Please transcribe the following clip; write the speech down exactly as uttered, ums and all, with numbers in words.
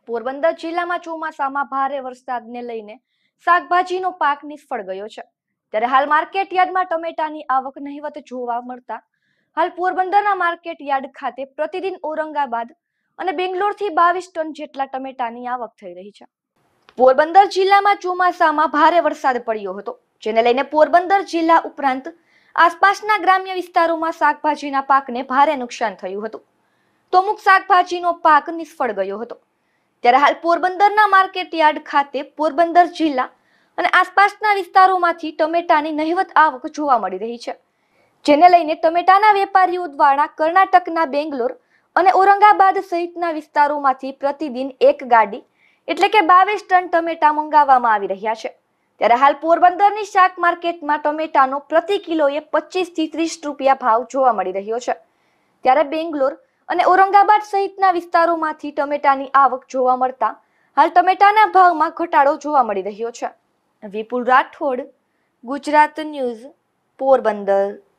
પોરબંદર જિલ્લામાં ચોમાસામાં ભારે વરસાદને લઈને શાકભાજીનો પાક નિષ્ફળ ગયો છે. ત્યારે હાલ માર્કેટ યાર્ડમાં ટમેટાની આવક નહિવત જોવા મળતા હાલ પોરબંદરના માર્કેટ યાર્ડ ખાતે પ્રતિદિન ઔરંગાબાદ અને બેંગ્લોરથી બાવીસ ટન જેટલા ટમેટાની આવક થઈ રહી છે. પોરબંદર જિલ્લામાં ચોમાસામાં ભારે વરસાદ પડ્યો હતો, જેને લઈને પોરબંદર જિલ્લા ઉપરાંત આસપાસના ગ્રામ્ય વિસ્તારોમાં શાકભાજીના પાકને ભારે નુકસાન થયું હતું. તો અમુક શાકભાજીનો પાક નિષ્ફળ ગયો હતો. ત્યારે હાલ પોરબંદરના માર્કેટ યાર્ડ ખાતે પોરબંદર જિલ્લા અને આસપાસના વિસ્તારોમાંથી ટમેટાની નહિવત આવક જોવા મળી રહી છે, જેને લઈને ટમેટાના વેપારીઓ દ્વારા કર્ણાટકના બેંગ્લોર અને ઔરંગાબાદ સહિતના વિસ્તારોમાંથી પ્રતિદિન એક ગાડી એટલે કે બાવીસ ટન ટમેટા મંગાવવામાં આવી રહ્યા છે. ત્યારે હાલ પોરબંદરની શાક માર્કેટમાં ટમેટાનો પ્રતિ કિલોએ પચીસ થી ત્રીસ રૂપિયા ભાવ જોવા મળી રહ્યો છે. ત્યારે બેંગ્લોર અને ઔરંગાબાદ સહિતના વિસ્તારોમાંથી ટમેટાની આવક જોવા મળતા હાલ ટમેટાના ભાવમાં ઘટાડો જોવા મળી રહ્યો છે. વિપુલ રાઠોડ, ગુજરાત ન્યૂઝ, પોરબંદર.